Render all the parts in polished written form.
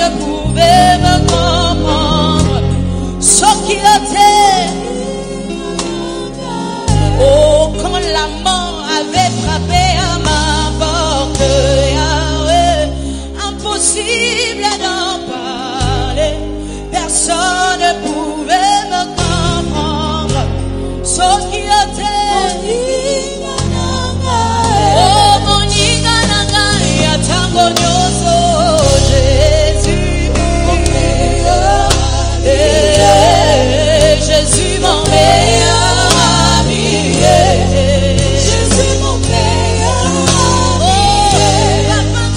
ne pouvait me comprendre. Ce qui était, oh, quand la mort avait frappé à ma porte, Yahweh, impossible d'en parler. Personne ne pouvait me comprendre. Ce qui était, oh, mon Igananga, Yatango Nyoso, Jésus, Jésus mon meilleur ami, Jésus mon meilleur ami,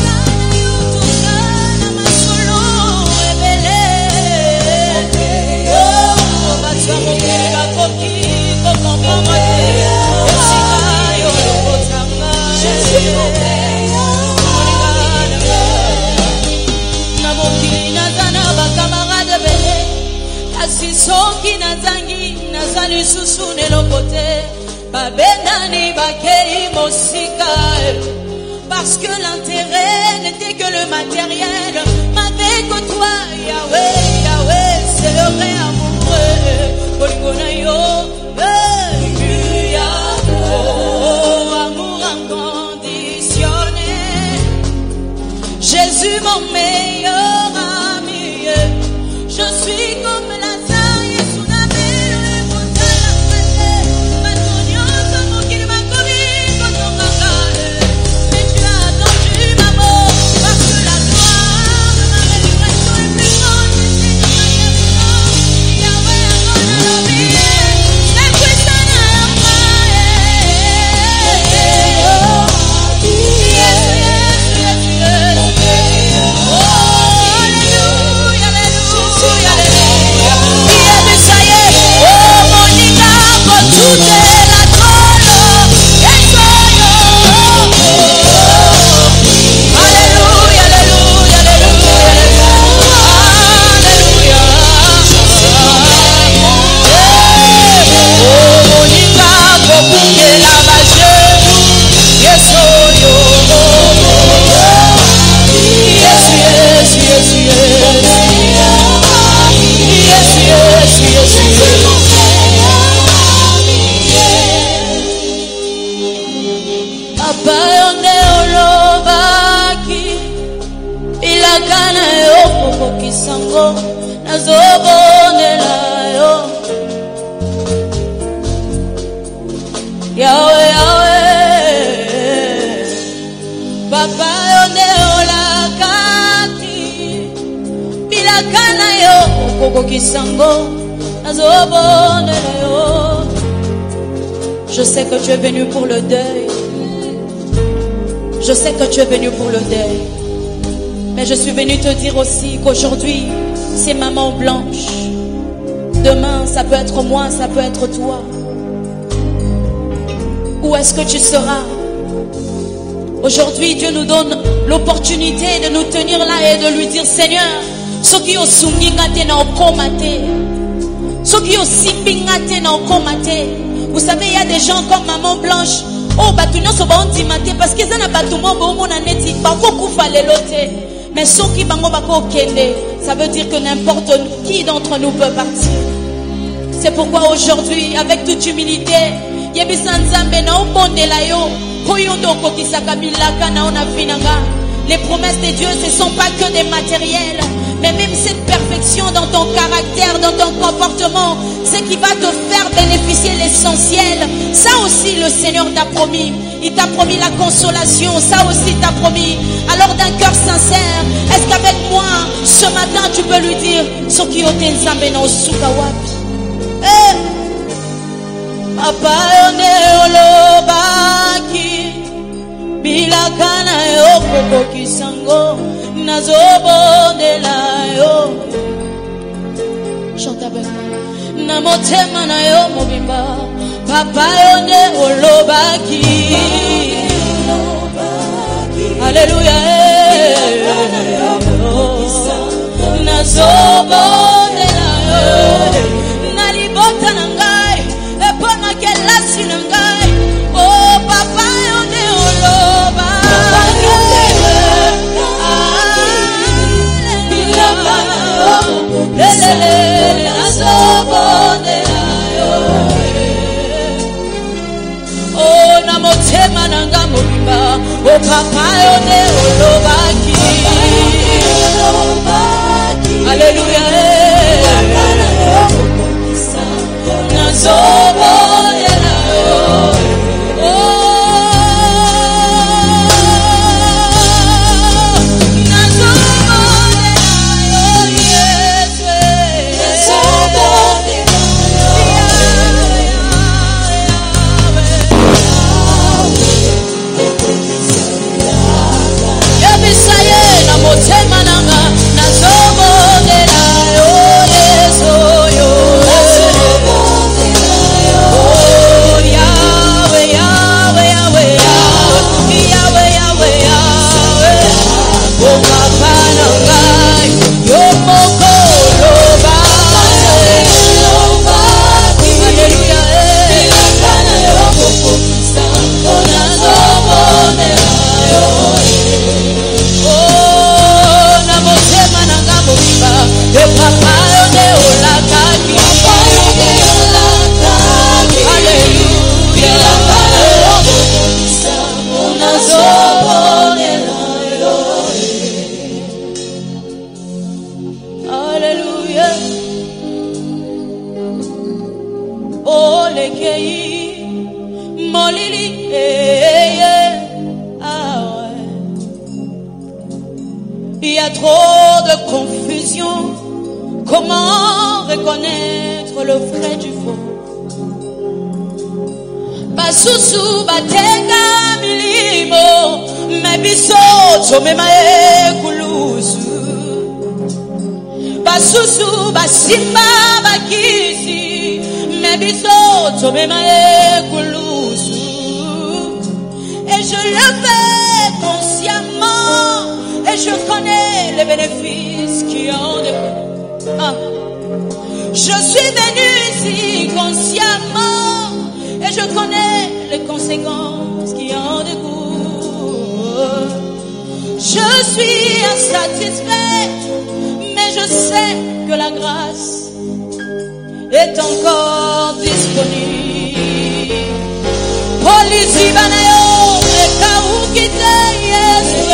soki nazangi nazali susu nelokote babendani bakei mosika parce que l'intérêt n'était que le matériel m'avait que toi Yahweh Yahweh c'est le vrai amour Golgona yo oh amour inconditionnel Jésus mon meilleur ami je suis comme la Yahweh, Yahweh, Papa yone olakati, bilakana yo koko kisango, nazobonela yo. Je sais que tu es venu pour le deuil. Je sais que tu es venu pour le deuil. Mais je suis venu te dire aussi qu'aujourd'hui, c'est Maman Blanche. Demain, ça peut être moi, ça peut être toi. Où est-ce que tu seras? Aujourd'hui, Dieu nous donne l'opportunité de nous tenir là et de lui dire, Seigneur, ceux qui ont soumis na okomate, ceux qui ont simbingate na okomate. Vous savez, il y a des gens comme Maman Blanche. Oh, batunyo so ba ondimate parce que ça n'a pas tout le monde bon neti bako kufa lelote. Mais ceux qui bango bako kende, ça veut dire que n'importe qui d'entre nous peut partir. C'est pourquoi aujourd'hui, avec toute humilité, les promesses de Dieu, ce ne sont pas que des matériels, mais même cette perfection dans ton caractère, dans ton comportement, c'est qui va te faire bénéficier l'essentiel. Ça aussi le Seigneur t'a promis. Il t'a promis la consolation, ça aussi t'a promis. Alors d'un cœur sincère, est-ce qu'avec moi, ce matin, tu peux lui dire, Soki Otenzambe na osuka wapi? Papa yone olobaki bilakana yo koko kisango nazobondela yo. Chante avec moi. Namotema na yo mobimba. Papa yone olobaki. Alléluia. Nazobondela yo. Nalibota nangai. Epona kelasi nangai. Oh papa yone olobaki. Oh, namotema nanga mobimba, oh papa yone olobaki. Alléluia. Nazobonela yo. Il y a trop de confusion. Comment reconnaître le vrai du faux? Basusu batenga milimo, mebiso tomema ekulusu. Basusu basimba bakisi, mebiso tomema ekulusu. Et je le fais consciemment. Et je connais les bénéfices qui en découlent. Ah. Je suis venu ici consciemment. Et je connais les conséquences qui en découlent. Je suis insatisfait. Mais je sais que la grâce est encore disponible. Polisi banayo ekaukite Yesu.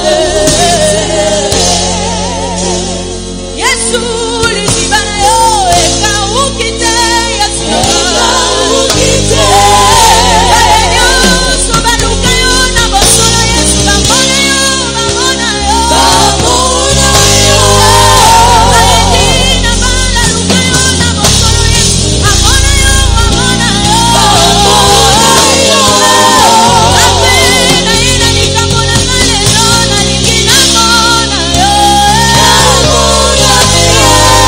Yesu lisi banayo ekaukite Yesu. Ekaukite. Balenyo sobaluka yo na bosolo Yesu bamona yo bamona yo. Bamona yo. Balenyo balaluka yo na bosolo Yesu bamona yo bamona yo. Bamona yo. Apena ina nikamona maleno na lingina mona yo. Bamona yo.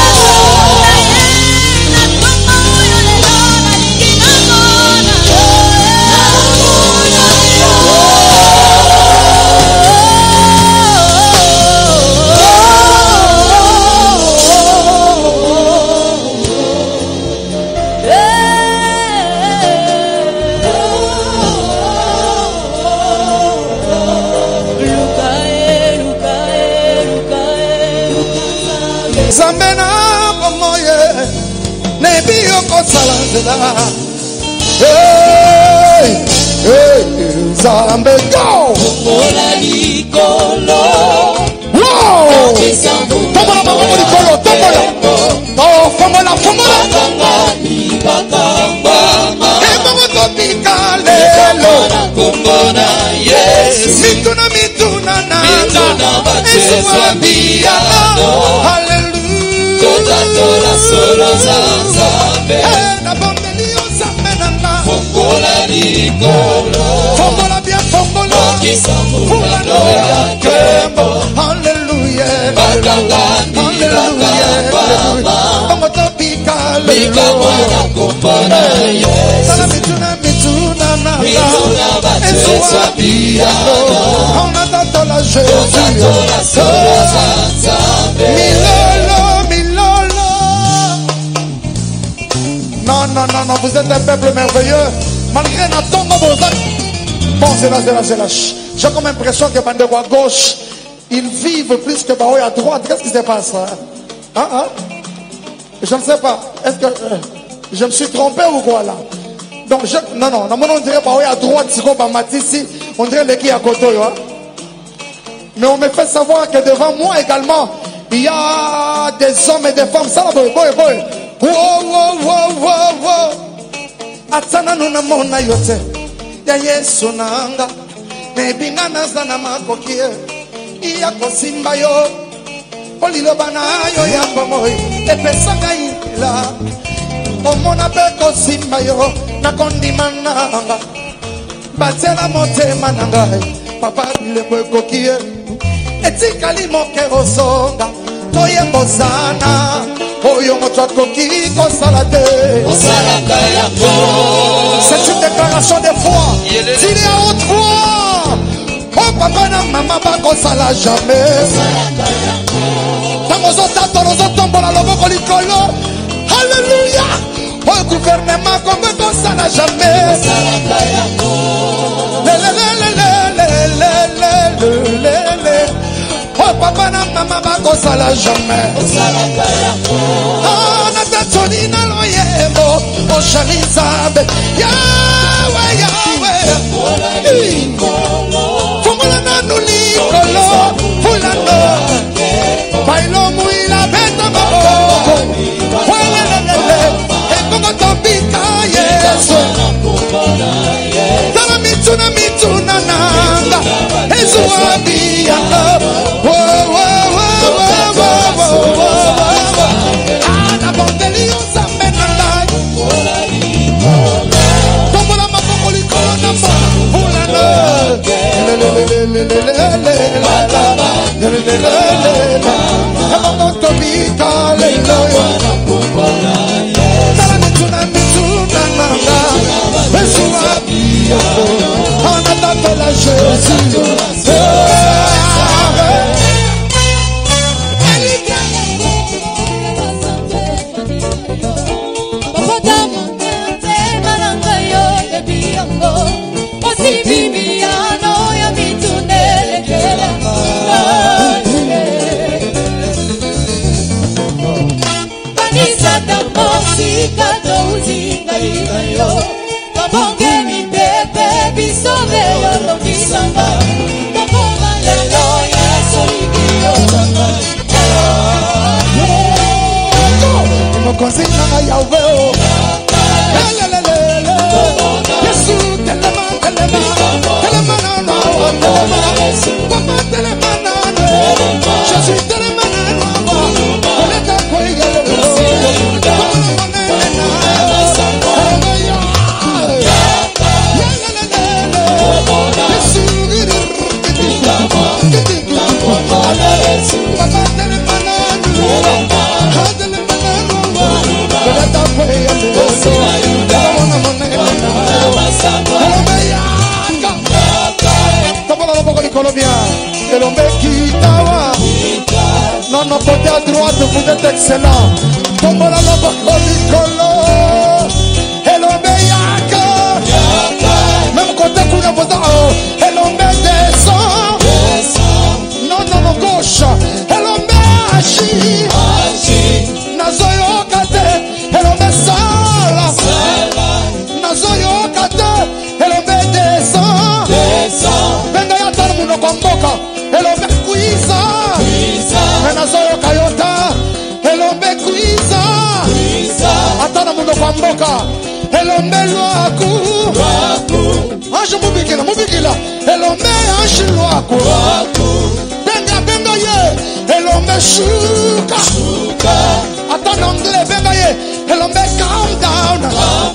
Na kama yo lelo na lingina mona yo. Bamona yo. Zambena komoye nebi okosalanzela. Hey, hey, Zambe go. Fongola likolo. Wow. Fongola fongola likolo, fongola. Oh, fongola fongola. Bakangani bakambama. Emo topikalelo. Kongona Yesu. Mituna mituna na. Mituna batezwa biyano. Hallelujah. Toda tola solo zanzabe. Na bondelio zamenanga. Fongola likolo. Fongola bien fongola. Kisambula noya kembo. Hallelujah. Bakangani bakambama. Como topicalo. Mikamwana kumpona Yesu. Sala mituna mituna na. Mituna batezwa biyano. On attend la Jésus. Toda tola solo zanzabe. Milolo, milolo. Non, non, non, non, vous êtes un peuple merveilleux. Malgré notre nombre de... Bon, c'est là. J'ai comme l'impression que Bandeko à gauche, ils vivent plus que Baoui à droite. Qu'est-ce qui se passe là? Hein? Je ne sais pas. Est-ce que je me suis trompé ou quoi là? Donc, non, on dirait pas, oui, à droite, on dirait les qui à côté. Hein? Mais on me fait savoir que devant moi également, il y a des hommes et des femmes. Ça, boy. Wow. Atana nuna mona yote. Ya Yesu nanga. Nebinga nazana makokie. Iya kosimba yo. Olilo bana yo ya pamoy. Epesanga ila. Omona pe kosimba yo. Nakondima nanga. Batela motema nanga. Papa le kokie. Etikali mokero songa. Toye bozana. Oyo moto kiko salade. C'est une déclaration de foi. Dis-le à haute voix. Oh papa na maman bako sala jamais. Tamozo tatorozo tombola loboko likolo. Alléluia. Oh gouvernement comme bako sala jamais. Oh papa na maman bako sala jamais. Oh natatoni na loyemo. Oh chalizabe. Yahweh. Fumula na nulikolo. Fulano. Bailo muila beta maboko. Welelele. Ekongo topika Yesu. Tala mituna nanga. Ezu abia. Non, côté à droite, vous êtes excellent. Comment la colo. Et l'homme yaka. Même côté kuna voda. Et l'homme descend. Non, gauche. Et l'homme agit. Nazoyo kate. Et l'homme sala. Nazoyo kate. Et l'homme descend. Venga ya tala muno komboka. Et l'homme kuisa. Nazoyo kayota. Elombe kuiza. Atana mundo kwa mboka. Elombe lwaku. Anjo mubikila. Elombe anjo lwaku. Benga ye. Elombe shuka. Atana mdele benga ye. Elombe calm down.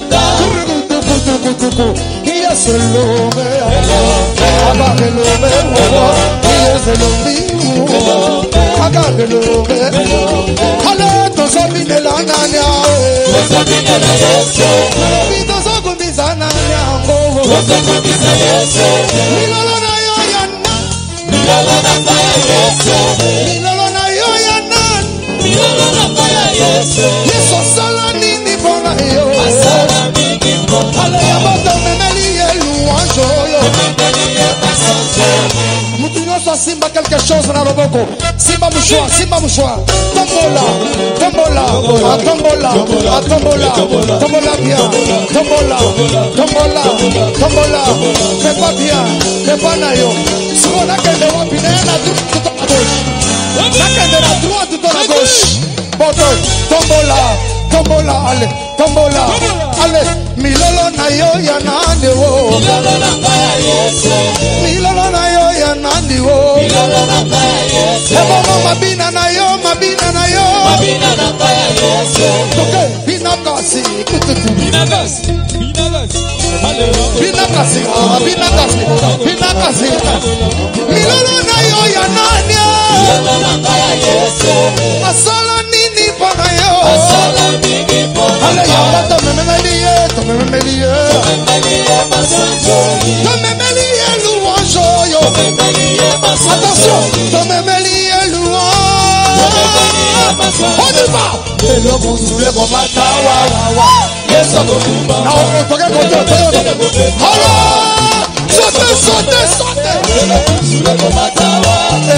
Yes, elombe. Aba elombe. Yes, elombe. Aga elombe. Ale tozobine la nanya. Tozobine la Yesu. Tozokubiza nanya. Tozokubiza Yesu. Milolo na yo yana. Milolo na kaya Yesu. Milolo na yo yana. Milolo na kaya Yesu. Yesu sala nini bona yo. Asala nini bona. Ale abata memeli yelu anjoyo. Memeli yelu. Simba quelque chose dans le boko. Simba mouchoir. tombola, tombola, tombola, tombola, tombola bien, tombola, tombola, tombola, fais pas bien, fais pas naïo. Ce qu'on a qu'à devoir finir la droite tout à gauche. Chacun de la droite tout à la gauche. Bon, tombola, tombola, allez, tombola, allez. Milolo nayo ya nandi wo. Milolo na kaya Yesu. Milolo nayo ya nandi wo. Milolo na kaya Yesu. Ebomo mabina nayo, mabina nayo. Mabina na kaya Yesu. Okay, bina kasi, Bina kasi, bina kasi. Hallelujah. bina kasi, bina kasi, bina kasi. Milolo nayo ya nandi. Milolo na kaya Yesu. Asala nini pona yo. Asala mingi pona. Ale ya bata memelie, to memelie. Memelie masanjoli. To memelie louange yo. Memelie masanjoli. Attention, to memelie louange. On y va. Lelo kusule kwa matawa. Yesu akokumba. Na on toke kote. Alors, sautez, sautez, sautez. Lelo kusule kwa matawa.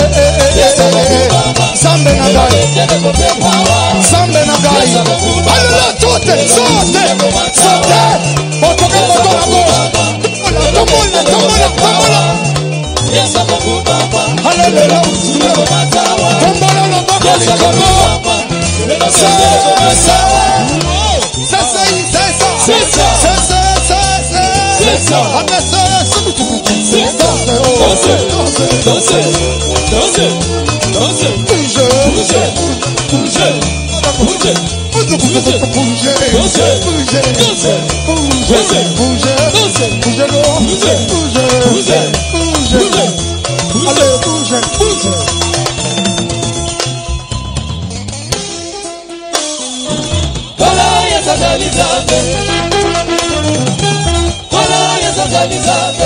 Sambe na gai, Lelo kupepawa. sambe na gai. Alors, sautez, sautez, sautez. On toke kote la gauche. Tombola, tombola, tombola. Yesu akokumba. Alléluia. Kusule kwa matawa. Tombola le boko Yesu likomo. akokumba. Lelo C'est kusule kwa ça. matawa. C'est ça. C'est ça. C'est ça. C'est ça. Dansez, dansez, dansez, dansez. Bougez, bougez, bougez, bougez, bougez, Voilà, Yesu agalizabe. Voilà, Yesu agalizabe.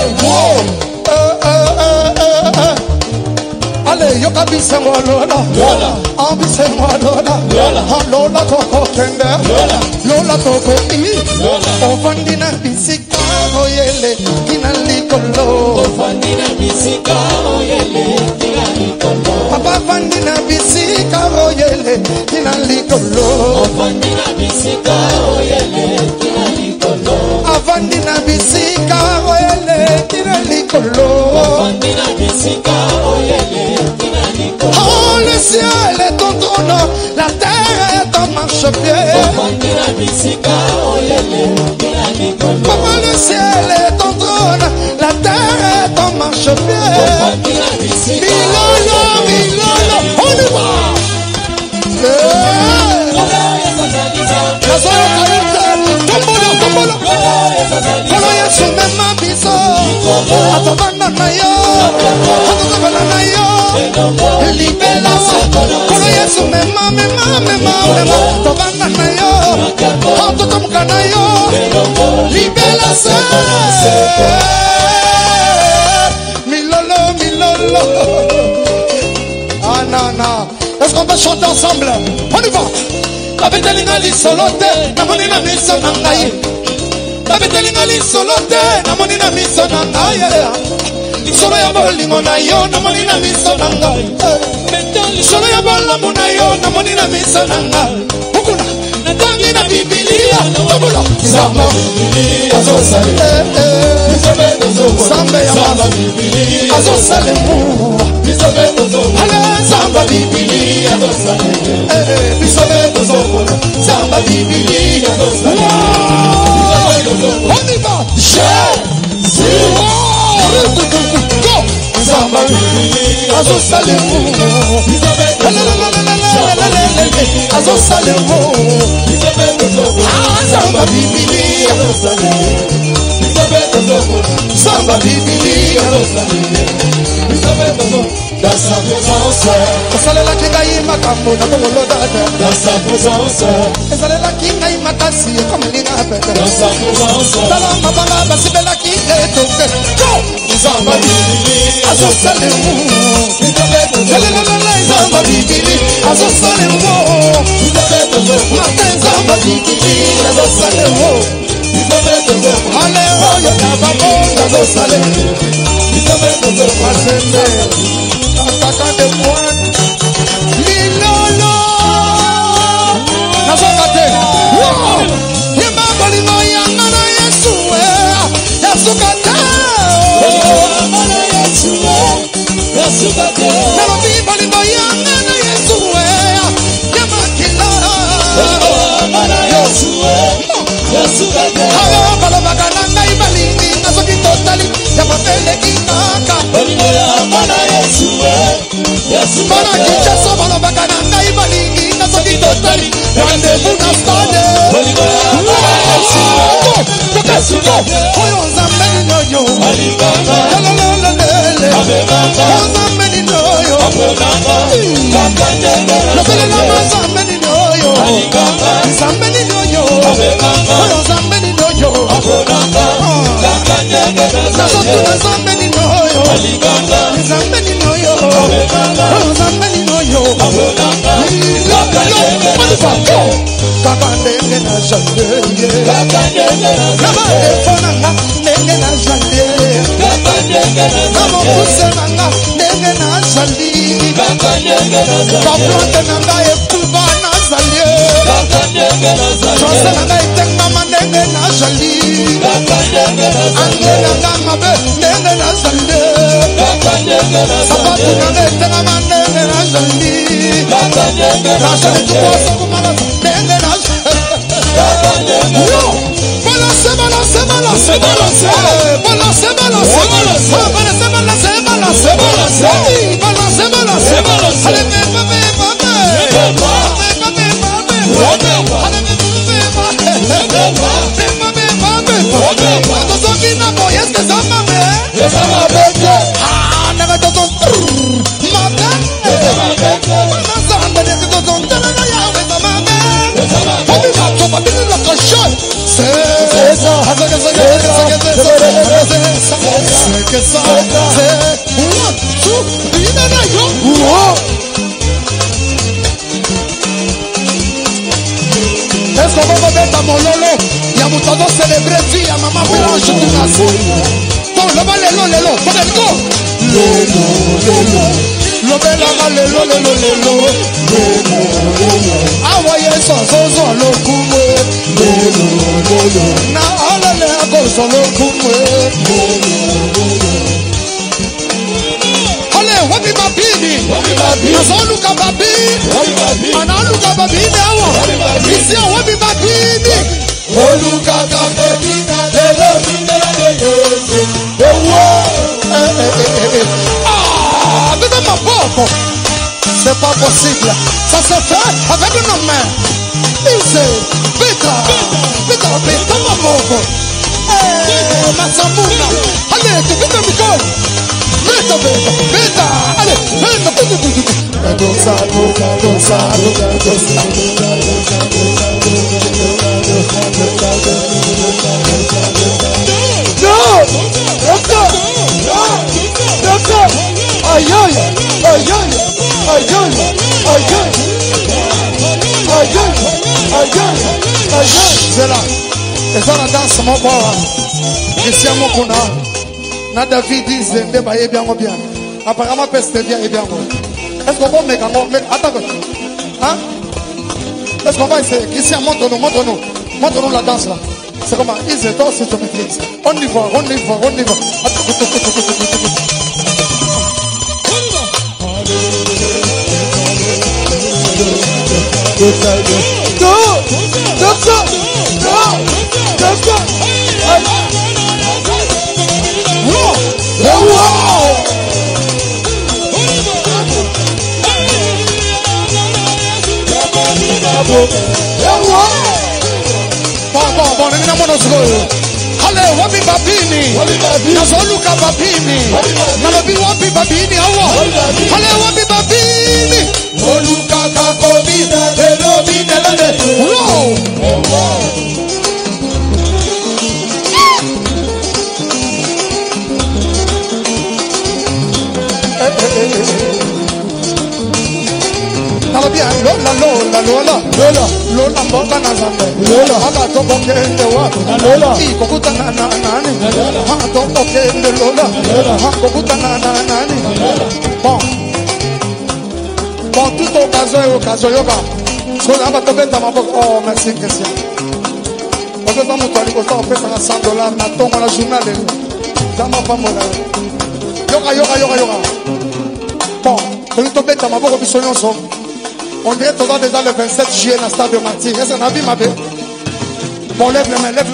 Allez, yo kabisa lola, Lola. ambise lola, Lola. lola toko kende, lola toko imi, Lola. ofandina bisika oyele kina likolo, Ofandina bisika oyele kina likolo. papa fandina bisika oyele kina likolo, Ofandina bisika oyele kina likolo. afandina bisika oyele kina likolo. Ofandina bisika oyele kina likolo. Oh, le ciel est ton trône, la terre est ton marchepied. Ofandina bisika oyele kina likolo. Papa, le ciel est ton trône, la terre est ton marchepied. Ofandina bisika Milolo, milolo, on y va. Voilà, Yesu agalizabe. La soeur Kalite, tombola, tombola. Voilà, Yesu agalizabe. Kolo Yesu mema biso, atobana na yo, atobana na yo. Libela se, kolo Yesu mema, mema, mema, mema, atobana na yo, atotomuka na yo. Libela se, milolo, milolo. Ah non, non. Est-ce qu'on peut chanter ensemble? On y va. Kabetelinga li solote, namoni na miso na ngai. Kabetelinga li solote, namoni na miso na ngai. Solo ya bolingo na yo, namoni na miso na ngai. Solo ya bolamu na yo, namoni na miso na ngai. Ukuna, natangi na Biblia, tombola. Zamba, Azosale. Zamba ya mama, azosale mu. Ale, Zamba Biblia, bisobe tozokona. Zamba Biblia, on y va. Jésus, go. Zamba Biblia, azosale mu. Azosale mu. Zamba Biblia, Zamba Biblia. Dans sa présence, Osalelaki ngai makambo na tongolo dada. dans sa présence, Esalelaki ngai makasi ekomelinga pete. dans sa présence. Tala mabanga basibelaki etoke. Go! Zamba Bibili, Azosalemu. Lelelelele Zamba Bibili. Azosalemu. Martin Zamba Bibili. Azosalemu. Haleluya tabamo. Azosalemu. Masembe. Ataka de pointe. Lilolo. Bana Kinshasa balobaka na ngai balingi nasoki totali rendez-vous na stade. Oyo nzambe ninoyo lelelelele nzambe ninoyo lobelela nzambe ninoyo nzambe ninoyo oyo nzambe ninoyo nazotuna nzambe ninoyo nzambe ninoyo oyo nzambe ninoyo kaka ndenge na jandeye nabadefonanga ndenge na jandeye namokuse nanga ndenge na jali baplante nanga ekuba na zalie chanse nanga etengama ndenge na jali ange nanga mabe ndenge na zalie sapatu nanga etengama ndenge na jali najali tukwasakumala ndenge na jali. Balance, balance, balance, balance, balance, balance, est-ce qu'on va mettre mon lolo? Il y a mon tendance célébrer vie à maman Blanche du Nassau. Bon, le bal est long, le long, faut go. Le bel amal est long, le ah, voyez ça, le koumé. Na alale à cause le koumé. Allez, wabi babini. Nazaluka babini. Analuka babini awa. Ici wabi babini. Oluka babini. Ah, dedans ma porte. C'est pas possible. Ça se fait avec nos mains. Ici, vite, ma porte. Masamuna. Allez, tu vite, Nicole. Vite, allez, c'est là. Et ça, la danse, mon poids. Ici, à mon kuna. Na David dit, Zende, bah, bien, bien. Apparemment, peste bien, et bien. Est-ce qu'on va mettre un mot? Attends. Hein? Est-ce qu'on va essayer? Christian, montre-nous la danse là. C'est comment? Ils étant, c'est ton maîtrise. On y va. Bon, allez, wabi babini. Nazoluka babini. Nalobi wabi babini awa. Allez, wabi babini. Oluka kakobina delobi delade. Wow. Nalobi Lola mboka na zambe. Haka toko kende wa. Kokuta na nani. Haka toko kende Lola. Kokuta na nani. Bon, toute occasion et occasion yoga. Ce qu'on a pas tombé dans ma boque. Oh, merci Christian. On peut pas monter au temps, on fait ça à $100. Na tombe la journée. Dans ma femme là. Yoga. Bon, on est tombé dans ma boque au bisognon son. On dirait que on est dans le 27 juillet dans le stade de Martyr. Est-ce qu'on a vu ma belle? Bon, lève les mains. Lève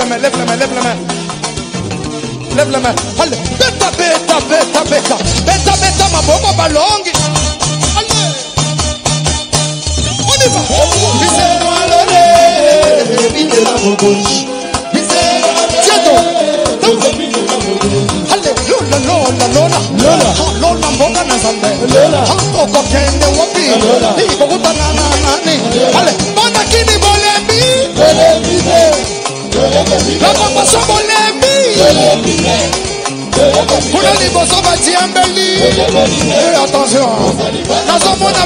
les mains. Allez, beta, ma boca ballongue. Allez. y va. Attention, dans un monde à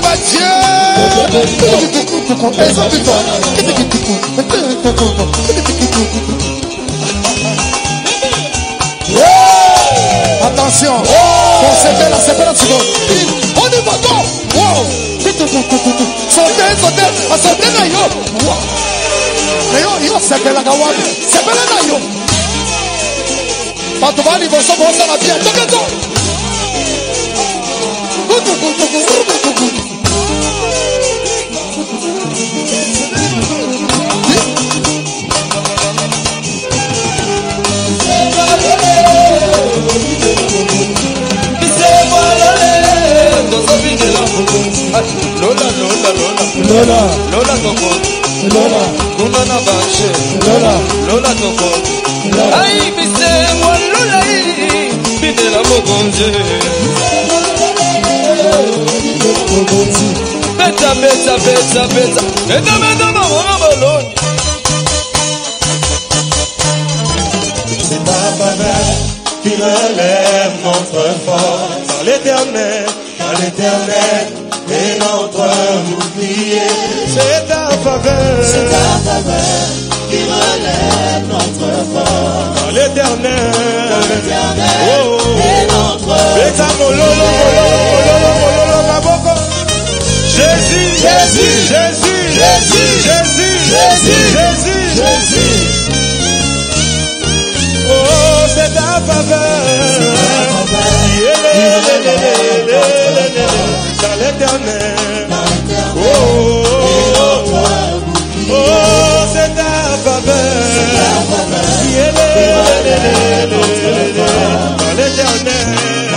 attention, c'est belle, on y va, go! Wow! Sautez, là, yo! Yo, c'est belle la gawabi, c'est belle là, yo! Pas tout va, ils vont se voir la bien, Lola Coco, Lola, Gumana Bache, Lola Coco, Aïe, Bisse, moi Lola, Bide la Mogonje. Beta, Meda, Maman, c'est ta faveur qui relève notre force dans l'éternel, et notre bouclier. C'est ta faveur qui relève notre force dans l'éternel, et notre Jésus. Oh, c'est ta faveur qui relève dans l'éternel. Oh, c'est ta faveur qui est dans l'éternel.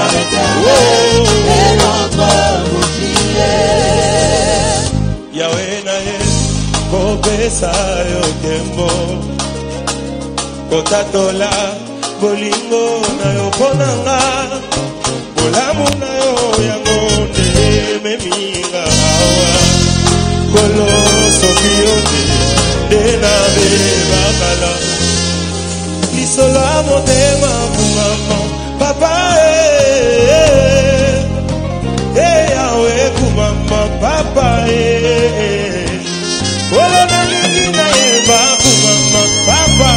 Yahweh nae kopesa yo tembo kotatola bolingo na yo ponanga bolamu na yo yango nde meminga awa kolo soki yote nde na bebakala lisolo ya motema kumama papa yawe kumama papa kolo nalingi na yeba kumama papa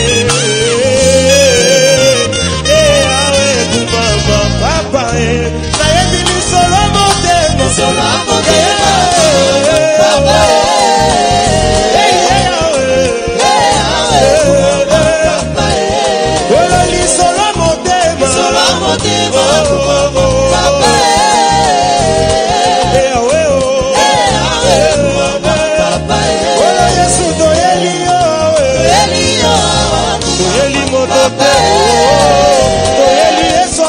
papa, nayebi lisolo motema, papa, ola lisolo motema, papa, ola Yesu toyeli yo, toyeli motope, toyeli Yesu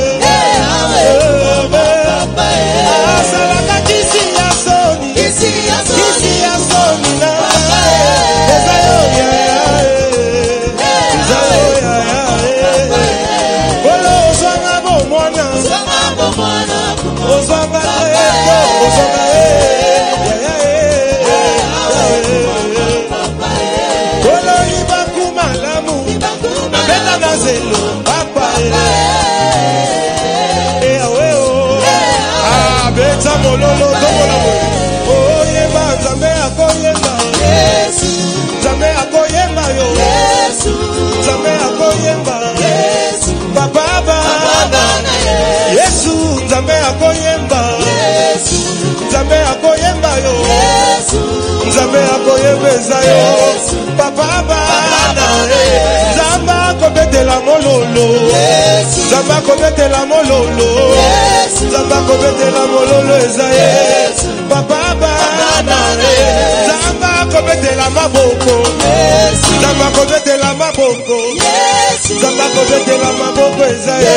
Nzambe akoyebeza yo papa bana Nzambe akobetela mololo Nzambe akobetela mololo Nzambe akobetela mololo ezaye papa bana Nzambe akobetela maboko Nzambe akobetela maboko Nzambe akobetela maboko ezaye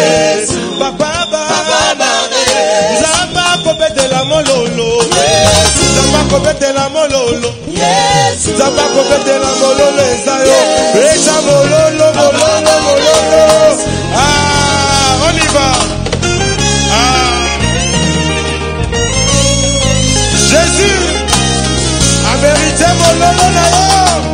papa bana Nzambe akobetela mololo Nzambe kobetela mololo. Nzambe kobetela mololo ezayo. Eza mololo, mololo, mololo. Ah, on y va. Ah. Jésus a mérité mololo na yo.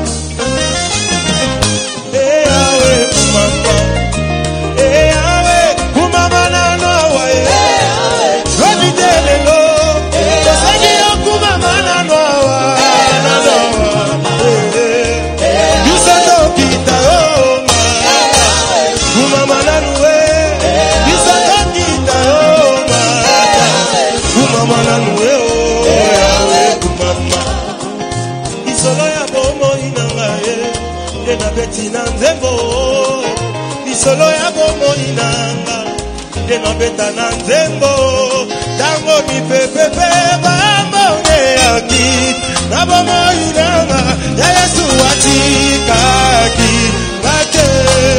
Betina nzembo isolo ya bomo inanga deno beta na nzembo tango mi pepepe bambonge yaki na bomo inanga ya Yesu atikaki kake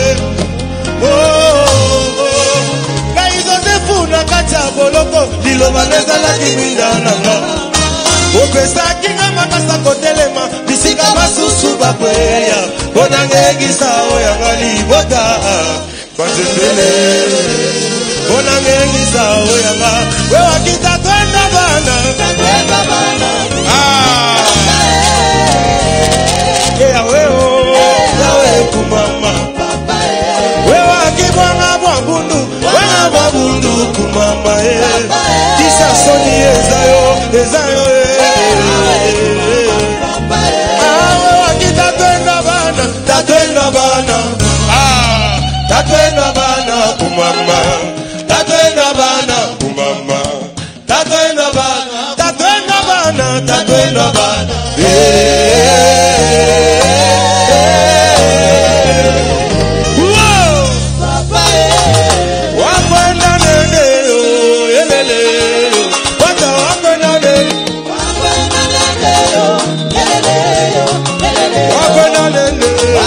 kaizo nefuna kacha boloko liloba nezalaki mindananga opesa kinga makasa kotelema bisika basusu bakweya bonangegisa oyanga libota kwanzepele bonangegisa oyanga wewakita twenda bana eyaweo yawe kumama wewakibwanga bwabundu kumama kisa soni ezayo ezayo tatwenda bana kumama tatwenda bana kumama tatwenda bana papa wakwenda nene yelele wata wakwenda nene wakwenda nene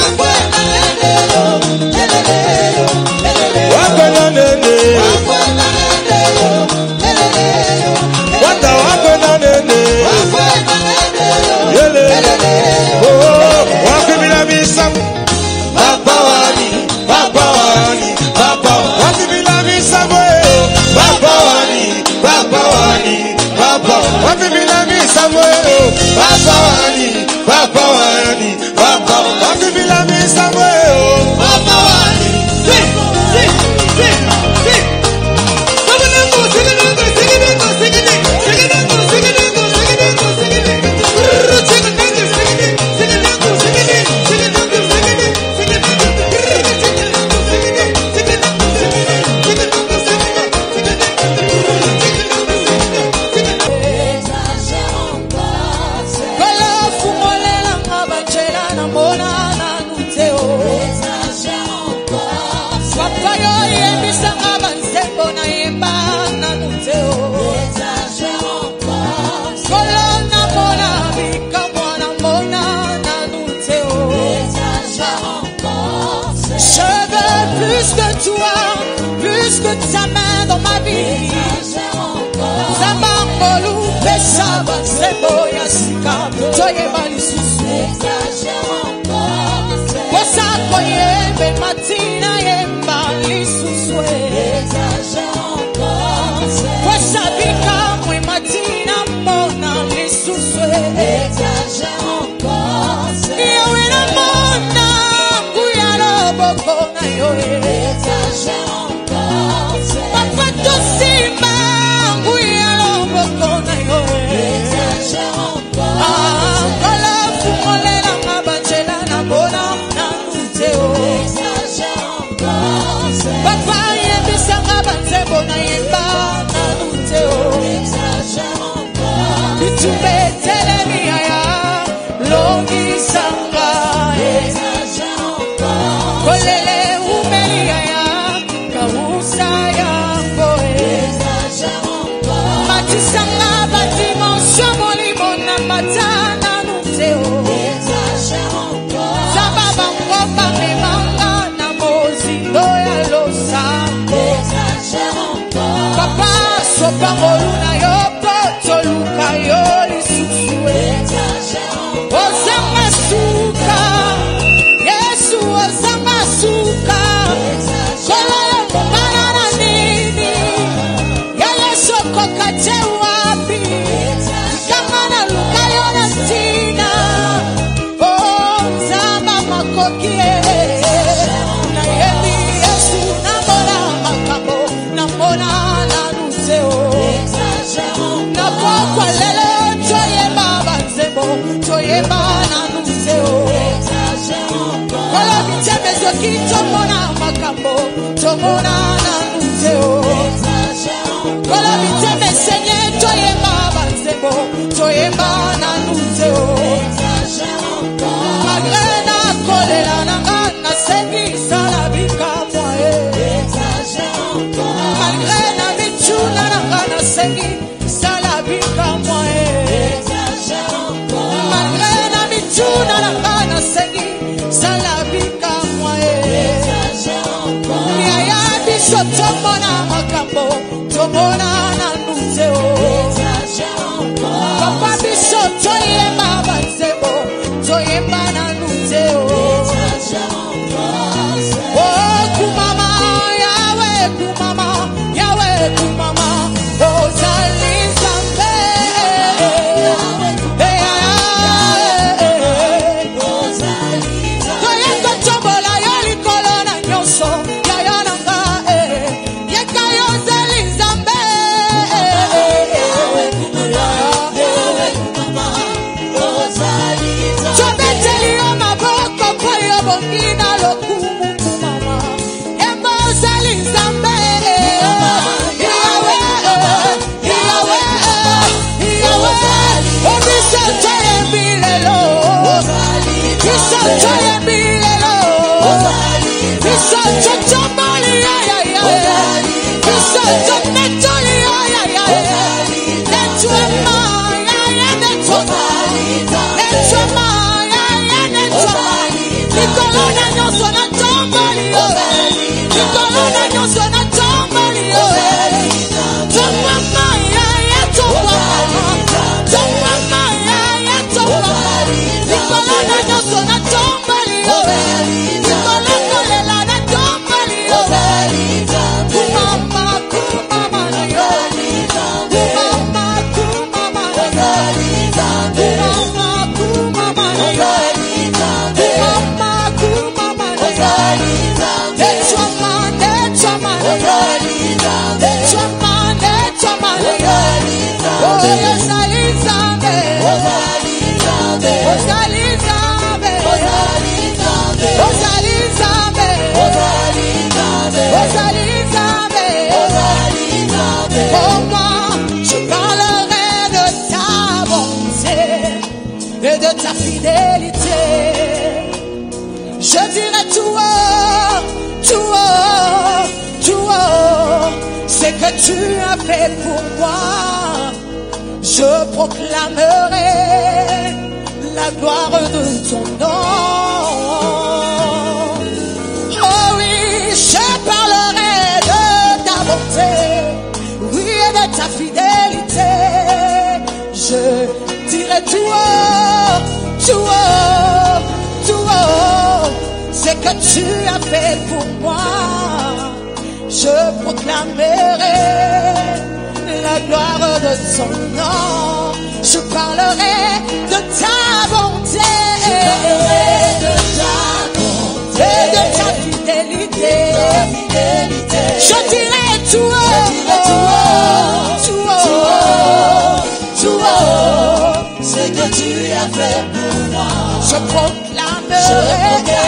Ta main dans ma vie, Zabangolu, Pesaba, Seboya, Sika, Toye Malisusu, Posa Koye, Matina, Yemba, Lisusu, Posa Vika, Matina, Mona, Lisusu, Yowena Mona, Kuyaro, Bokona, Yoe. Papa, so pa moruna yo, poto luka yo, lisusu. toyemba nanuzeo. Kola biteme zoki tomona makambo, tomona nanuzeo. Kola biteme senye toyemba banzebo, toyemba nanuzeo. Malgré na kolela nanga na sengi salabika mwae. Malgré na michuna nanga na sengi salabika mwae. Malgré na michuna nanga na sengi salabika mwae. Yaya biso tomona makambo, tomona nanuzeo. Papa biso toyemba banzebo, toyemba nanuzeo. Oh kumama, Yahweh kumama, Yahweh kumama, ozali Nzambe. Toyenga tombola yo likolo na nyonso, yaya nanga yeka yo ozali Nzambe. Tobeteli yo maboko po yo bongina lokumu kumama, yemba ozali Nzambe. Obiso toyembi lelo, biso toyembi lelo, biso totomoli ya, biso tometoli ya. Netwema ya, netwema, netwema ya, netwema. Nikolo na nyonso na tomboli yo, nikolo na nyonso na tomboli yo. Tomama ya, tomama, tomama ya, tomama. Nikolo na nyonso na tomboli yo, nikolo kolela na tomboli yo. Kumama, kumama na yo, kumama, kumama na yo, kumama, kumama na yo, kumama, kumama na yo. Netwama, netwama na yo, netwama, netwama na yo. Oh, ozali Nzambe, ozali Nzambe, ozali Nzambe, ozali Nzambe, ozali Nzambe. Oh, moi, je parlerai de ta bonté et de ta fidélité. Je dirai tout haut, tout haut, tout haut, ce que tu as fait pour moi. Je proclamerai la gloire de ton nom. Oh oui, je parlerai de ta bonté, oui, et de ta fidélité. Je dirai tout haut, tout haut, tout haut, ce que tu as fait pour moi. Je proclamerai la gloire de son nom. Je parlerai de ta bonté, et de ta fidélité. Je dirai tout haut, tout haut, tout haut, ce que tu as fait pour moi. Je proclamerai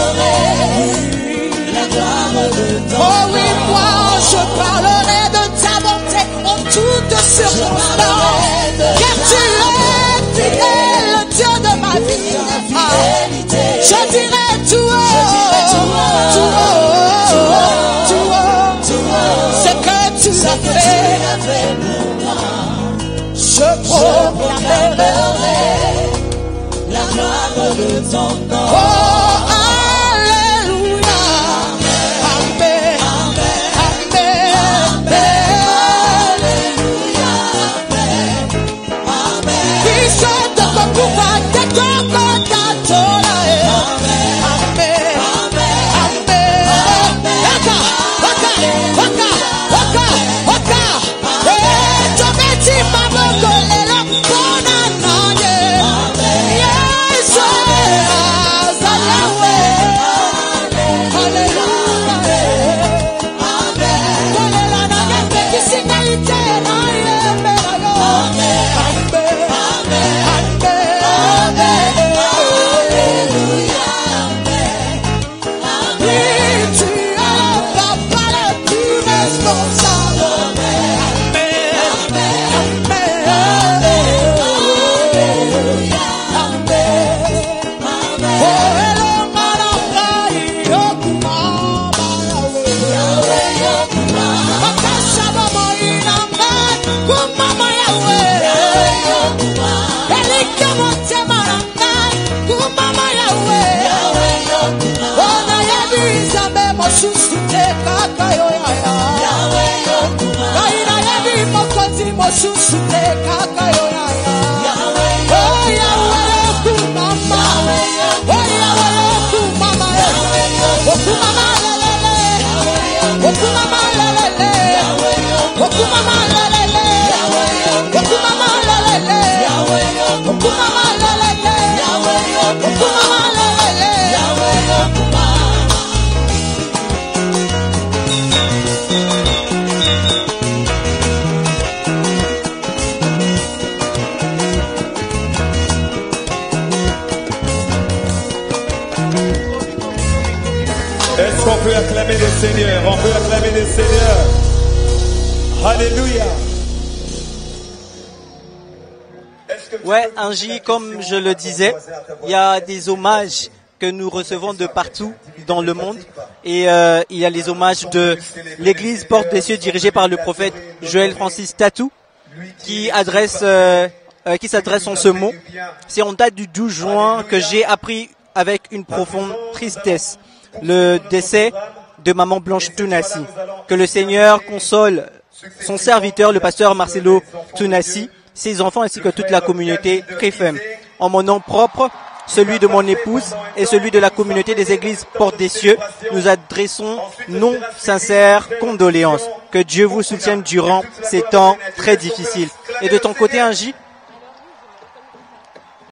la gloire de ton nom. Oh oui, moi je parlerai de ta bonté en toutes circonstances, car tu es le Dieu de ma vie. Je dirai tout haut, tout haut, tout haut, ce que tu as fait pour moi. Je proclamerai la gloire de ton nom. Oh, alléluia. Amen. Yes, Est-ce qu'on peut acclamer le Seigneur? On peut acclamer le Seigneur. Alléluia. Ouais, Angie, comme je le disais, il y a des hommages que nous recevons de partout dans le monde. Et il y a les hommages de l'église Porte des Cieux dirigée par le prophète Joël Francis Tatou qui s'adresse en ce mot. C'est en date du 12 juin que j'ai appris avec une profonde tristesse le décès de maman Blanche Tunassi. Que le Seigneur console son serviteur, le pasteur Marcelo Tunassi, ses enfants ainsi que toute la communauté CRIFEM. En mon nom propre, celui de mon épouse et celui de la communauté des églises Porte des Cieux, nous adressons nos sincères condoléances. Que Dieu vous soutienne durant ces temps très difficiles. Et de ton côté, Angie,